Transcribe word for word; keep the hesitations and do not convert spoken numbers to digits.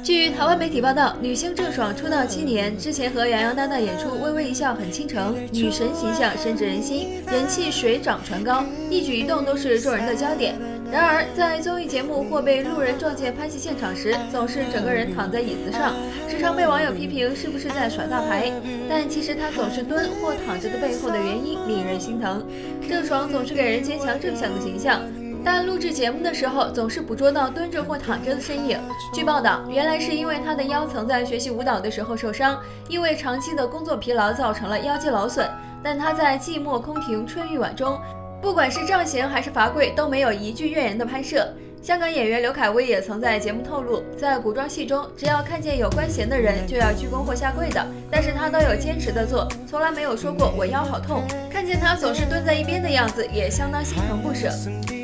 据台湾媒体报道，女星郑爽出道七年，之前和杨洋搭档演出《微微一笑很倾城》，女神形象深植人心，人气水涨船高，一举一动都是众人的焦点。然而，在综艺节目或被路人撞见拍戏现场时，总是整个人躺在椅子上，时常被网友批评是不是在耍大牌。但其实她总是蹲或躺着的背后的原因令人心疼。郑爽总是给人坚强正向的形象，但录制节目的时候总是捕捉到蹲着或躺着的身影。据报道，原来是因为她的腰曾在学习舞蹈的时候受伤，因为长期的工作疲劳造成了腰肌劳损。但她在寂寞空庭春欲晚中，不管是杖刑还是罚跪，都没有一句怨言的拍摄。香港演员刘恺威也曾在节目透露，在古装戏中，只要看见有关衔的人就要鞠躬或下跪的，但是他都有坚持的做，从来没有说过我腰好痛。看见他总是蹲在一边的样子，也相当心疼不舍。